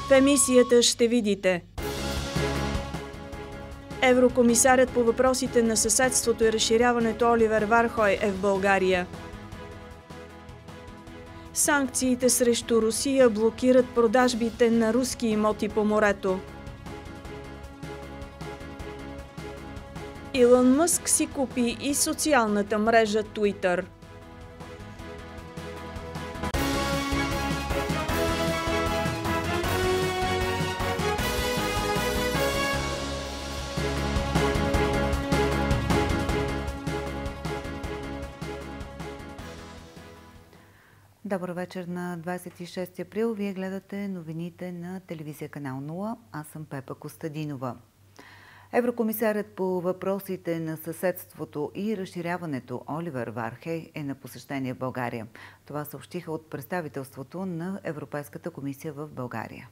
В емисията ще видите: еврокомисарят по въпросите на съседството и разширяването Оливер Вархей е в България. Санкциите срещу Русия блокират продажбите на руски имоти по морето. Илон Мъск си купи и социалната мрежа Twitter. Добър вечер на 26 април. Вие гледате новините на телевизия Канал 0. Аз съм Пепа Костадинова. Еврокомисарят по въпросите на съседството и разширяването Оливер Вархей е на посещение в България. Това съобщиха от представителството на Европейската комисия в България.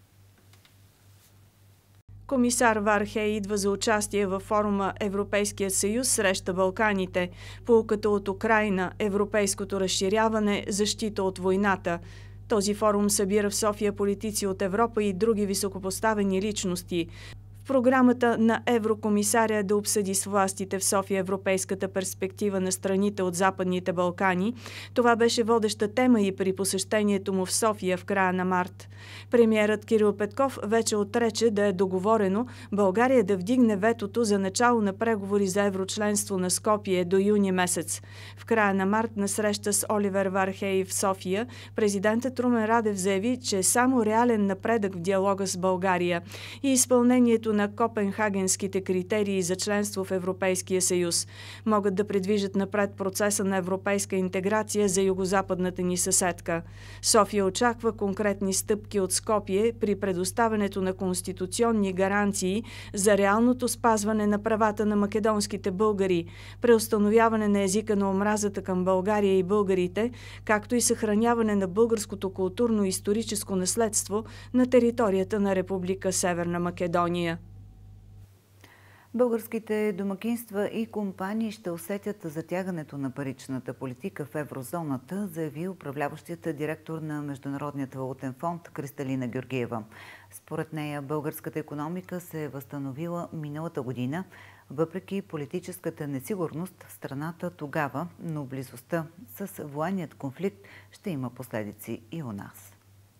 Комисар Вархей идва за участие във форума Европейския съюз среща Балканите, поуката от Украйна, европейското разширяване, защита от войната. Този форум събира в София политици от Европа и други високопоставени личности. В програмата на еврокомисаря е да обсъди с властите в София европейската перспектива на страните от Западните Балкани. Това беше водеща тема и при посещението му в София в края на март. Премиерът Кирил Петков вече отрече да е договорено България да вдигне ветото за начало на преговори за еврочленство на Скопие до юни месец. В края на март на среща с Оливер Вархей в София, президентът Румен Радев заяви, че е само реален напредък в диалога с България и изпълнението на копенхагенските критерии за членство в Европейския съюз могат да придвижат напред процеса на европейска интеграция за югозападната ни съседка. София очаква конкретни стъпки от Скопие при предоставянето на конституционни гаранции за реалното спазване на правата на македонските българи, преустановяване на езика на омразата към България и българите, както и съхраняване на българското културно-историческо наследство на територията на Република Северна Македония. Българските домакинства и компании ще усетят затягането на паричната политика в еврозоната, заяви управляващият директор на Международният валутен фонд Кристалина Георгиева. Според нея българската икономика се е възстановила миналата година, въпреки политическата несигурност в страната тогава, но близостта с военният конфликт ще има последици и у нас.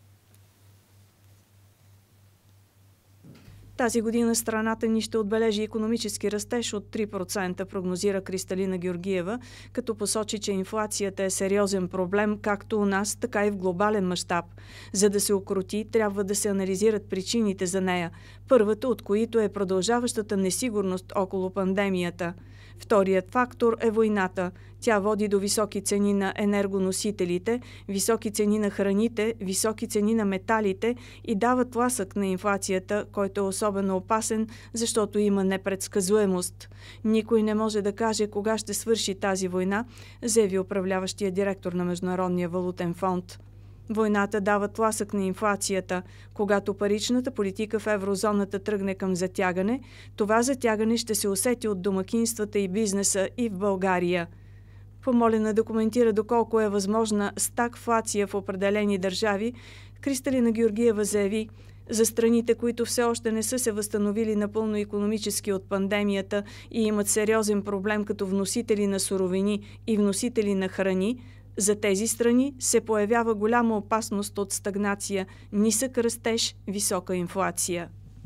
Тази година страната ни ще отбележи икономически растеж от 3%, прогнозира Кристалина Георгиева, като посочи, че инфлацията е сериозен проблем както у нас, така и в глобален мащаб. За да се укроти, трябва да се анализират причините за нея, първата от които е продължаващата несигурност около пандемията. Вторият фактор е войната. Тя води до високи цени на енергоносителите, високи цени на храните, високи цени на металите и дава тласък на инфлацията, който е особено опасен, защото има непредсказуемост. Никой не може да каже кога ще свърши тази война, заяви управляващия директор на Международния валутен фонд. Войната дава тласък на инфлацията. Когато паричната политика в еврозоната тръгне към затягане, това затягане ще се усети от домакинствата и бизнеса и в България. Помолена да коментира доколко е възможна стагфлация в определени държави, Кристалина Георгиева заяви: за страните, които все още не са се възстановили напълно икономически от пандемията и имат сериозен проблем като вносители на суровини и вносители на храни, за тези страни се появява голяма опасност от стагнация, нисък растеж, висока инфлация.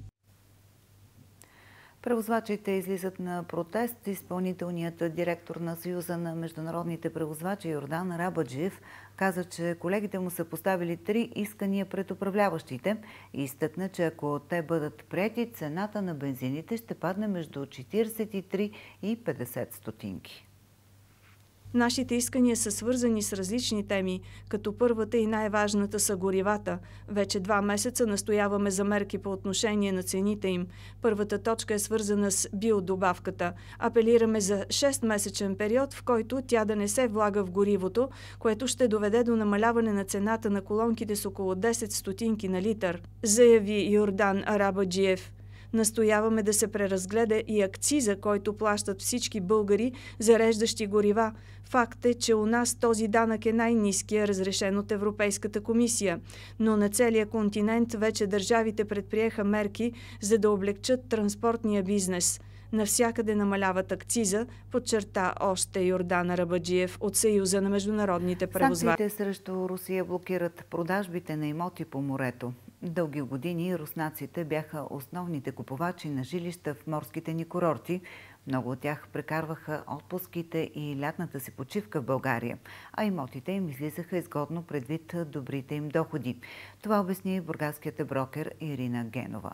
Превозвачите излизат на протест. Изпълнителният директор на Съюза на международните превозвачи Йордан Арабаджиев каза, че колегите му са поставили 3 искания пред управляващите и изтъкна, че ако те бъдат приети, цената на бензините ще падне между 43 и 50 стотинки. Нашите искания са свързани с различни теми, като първата и най-важната са горивата. Вече 2 месеца настояваме за мерки по отношение на цените им. Първата точка е свързана с биодобавката. Апелираме за 6-месечен период, в който тя да не се влага в горивото, което ще доведе до намаляване на цената на колонките с около 10 стотинки на литър, заяви Йордан Арабаджиев. Настояваме да се преразгледа и акциза, който плащат всички българи, зареждащи горива. Факт е, че у нас този данък е най-ниския, разрешен от Европейската комисия. Но на целия континент вече държавите предприеха мерки, за да облегчат транспортния бизнес. Навсякъде намаляват акциза, подчерта още Йордан Арабаджиев от Съюза на международните превозвачи. Санкциите срещу Русия блокират продажбите на имоти по морето. Дълги години руснаците бяха основните купувачи на жилища в морските ни курорти. Много от тях прекарваха отпуските и лятната си почивка в България, а имотите им излизаха изгодно предвид добрите им доходи. Това обясни бургаският брокер Ирина Генова.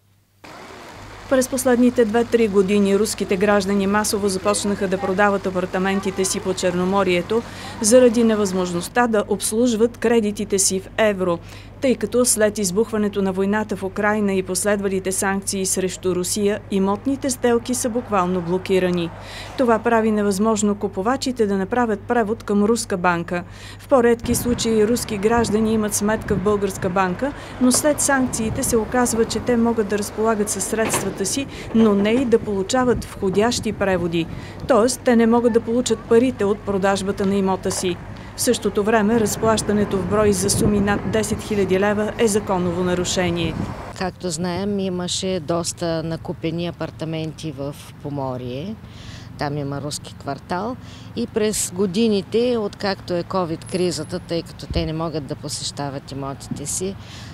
През последните 2-3 години руските граждани масово започнаха да продават апартаментите си по Черноморието заради невъзможността да обслужват кредитите си в евро, тъй като след избухването на войната в Украйна и последвалите санкции срещу Русия, имотните сделки са буквално блокирани. Това прави невъзможно купувачите да направят превод към руска банка. В по-редки случаи руски граждани имат сметка в българска банка, но след санкциите се оказва, че те могат да разполагат със средствата си, но не и да получават входящи преводи. Тоест, те не могат да получат парите от продажбата на имота си. В същото време разплащането в брой за суми над 10 000 лева е законово нарушение. Както знаем, имаше доста накупени апартаменти в Поморие. Там има руски квартал и през годините, откакто е COVID-кризата, тъй като те не могат да посещават имотите си,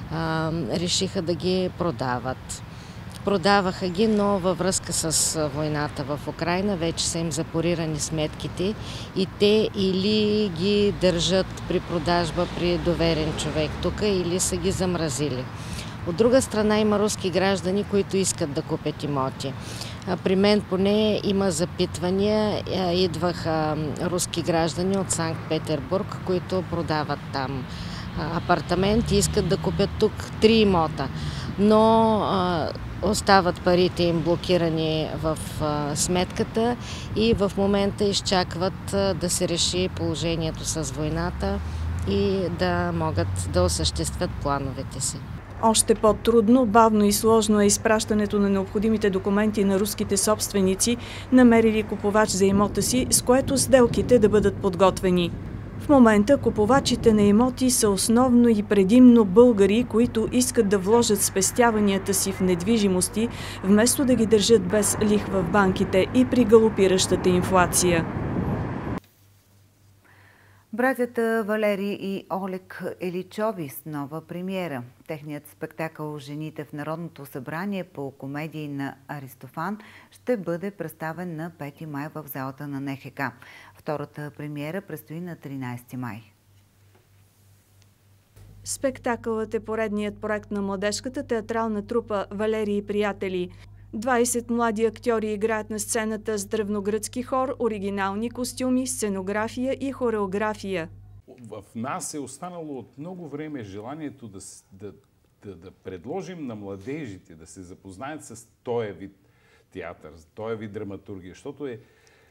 решиха да ги продават. Продаваха ги, но във връзка с войната в Украйна вече са им запорирани сметките и те или ги държат при продажба при доверен човек тук, или са ги замразили. От друга страна има руски граждани, които искат да купят имоти. При мен поне има запитвания. Идваха руски граждани от Санкт-Петербург, които продават там апартамент и искат да купят тук 3 имота. Но остават парите им блокирани в сметката и в момента изчакват да се реши положението с войната и да могат да осъществят плановете си. Още по-трудно, бавно и сложно е изпращането на необходимите документи на руските собственици, намерили купувач за имота си, с което сделките да бъдат подготвени. В момента купувачите на имоти са основно и предимно българи, които искат да вложат спестяванията си в недвижимости, вместо да ги държат без лихва в банките и при галопиращата инфлация. Братята Валери и Олег Еличови с нова премиера. Техният спектакъл «Жените в Народното събрание» по комедии на Аристофан ще бъде представен на 5 май в залата на НХК. Втората премиера предстои на 13 май. Спектакълът е поредният проект на младежката театрална трупа «Валери и приятели». 20 млади актьори играят на сцената с древногръцки хор, оригинални костюми, сценография и хореография. В нас е останало от много време желанието да предложим на младежите да се запознаят с този вид театър, този вид драматургия, защото е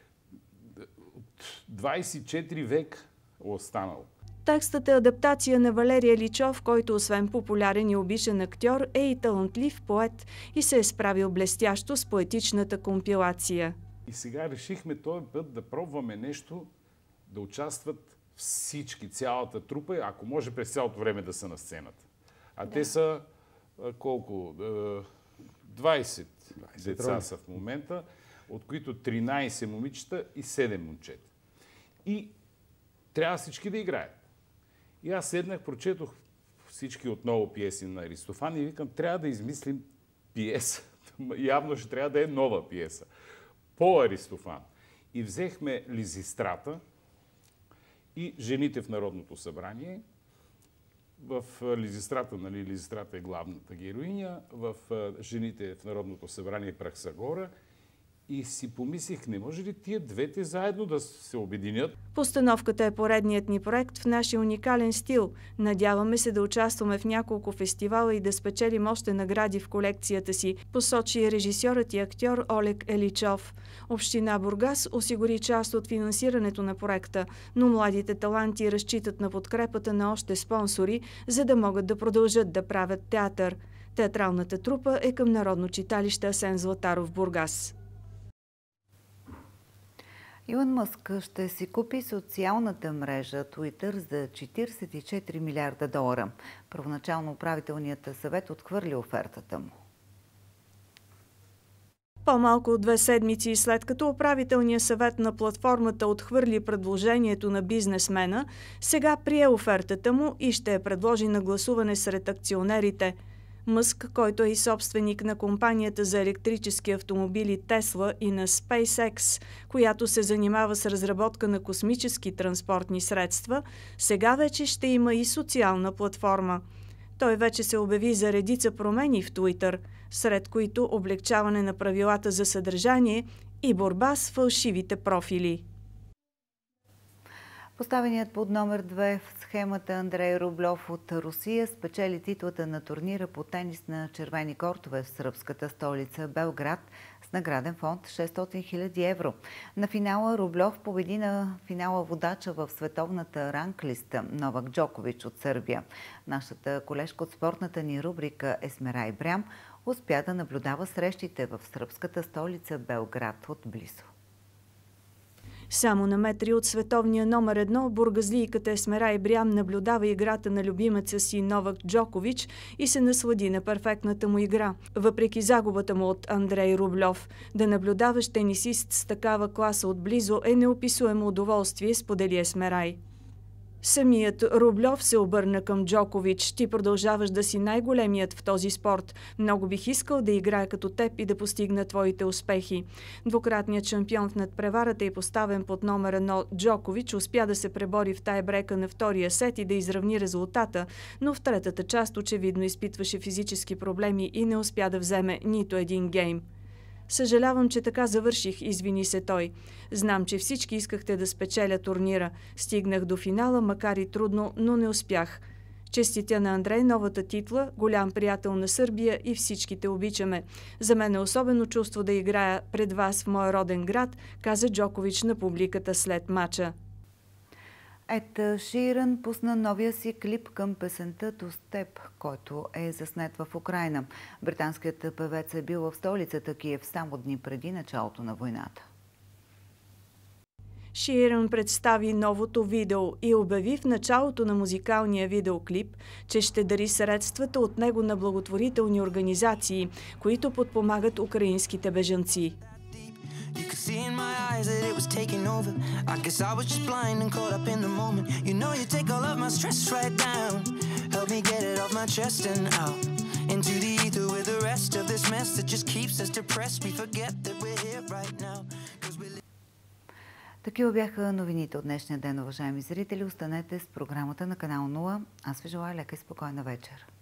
24 век останал. Текстът е адаптация на Валерий Личов, който освен популярен и обичан актьор, е и талантлив поет и се е справил блестящо с поетичната компилация. И сега решихме този път да пробваме нещо, да участват всички, цялата трупа, ако може през цялото време да са на сцената. А те са колко? 20 деца са в момента, от които 13 момичета и 7 момчета. И трябва всички да играят. И аз седнах, прочетох всички отново пиеси на Аристофан и викам, трябва да измислим пиеса. Явно ще трябва да е нова пиеса. По Аристофан. И взехме Лизистрата и Жените в Народното събрание. В Лизистрата, нали, Лизистрата е главната героиня, в Жените в Народното събрание Прахсагора. И си помислих, не може ли тия двете заедно да се обединят? Постановката е поредният ни проект в нашия уникален стил. Надяваме се да участваме в няколко фестивала и да спечелим още награди в колекцията си, посочи режисьорът и актьор Олег Еличов. Община Бургас осигури част от финансирането на проекта, но младите таланти разчитат на подкрепата на още спонсори, за да могат да продължат да правят театър. Театралната трупа е към Народно читалище Асен Златаров, Бургас. Илон Мъск ще си купи социалната мрежа Twitter за 44 милиарда долара. Първоначално управителният съвет отхвърли офертата му. По-малко от 2 седмици след като управителният съвет на платформата отхвърли предложението на бизнесмена, сега прие офертата му и ще я предложи на гласуване сред акционерите. Мъск, който е и собственик на компанията за електрически автомобили Тесла и на SpaceX, която се занимава с разработка на космически транспортни средства, сега вече ще има и социална платформа. Той вече се обяви за редица промени в Twitter, сред които облекчаване на правилата за съдържание и борба с фалшивите профили. Поставеният под номер 2 в схемата Андрей Рублев от Русия спечели титлата на турнира по тенис на червени кортове в сръбската столица Белград с награден фонд 600 000 евро. На финала Рублев победи на финала водача в световната ранглиста Новак Джокович от Сърбия. Нашата колежка от спортната ни рубрика Есмерай Брям успя да наблюдава срещите в сръбската столица Белград отблизо. Само на метри от световния номер 1 бургазлийката Есмерай Брям наблюдава играта на любимеца си Новак Джокович и се наслади на перфектната му игра. Въпреки загубата му от Андрей Рублев, да наблюдаваш тенисист с такава класа отблизо е неописуемо удоволствие, сподели Есмерай. Самият Рублев се обърна към Джокович. Ти продължаваш да си най-големият в този спорт. Много бих искал да играя като теб и да постигна твоите успехи. Двукратният шампион в надпреварата и поставен под номер 1 Джокович успя да се пребори в тайбрека на втория сет и да изравни резултата, но в третата част очевидно изпитваше физически проблеми и не успя да вземе нито един гейм. Съжалявам, че така завърших, извини се той. Знам, че всички искахте да спечеля турнира. Стигнах до финала, макар и трудно, но не успях. Честитя на Андрей новата титла, голям приятел на Сърбия и всичките обичаме. За мен е особено чувство да играя пред вас в моя роден град, каза Джокович на публиката след мача. Ед Ширън пусна новия си клип към песента "To Step", който е заснет в Украйна. Британският певец е бил в столицата Киев само дни преди началото на войната. Ширън представи новото видео и обяви в началото на музикалния видеоклип, че ще дари средствата от него на благотворителни организации, които подпомагат украинските бежанци. See in my eyes that it was taking over. I guess I was just blind and caught up in the moment. You know you take all of my stress right down. Help me get it off my chest and out into the ether with the rest of this mess that just keeps us depressed. We forget that we're here right now. Такива бяха новините от днешния ден, уважаеми зрители. Останете с програмата на канал 0. Аз ви желая лека и спокойна вечер.